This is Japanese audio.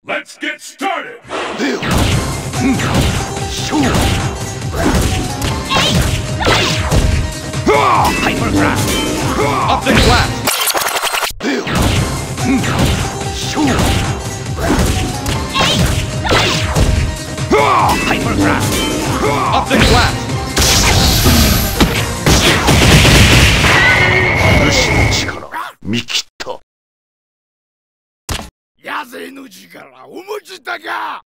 Let's get started! Hypercraft! Optic blast! Hypercraft! Optic blast! 主の力見切った。野生の力お持ちだか。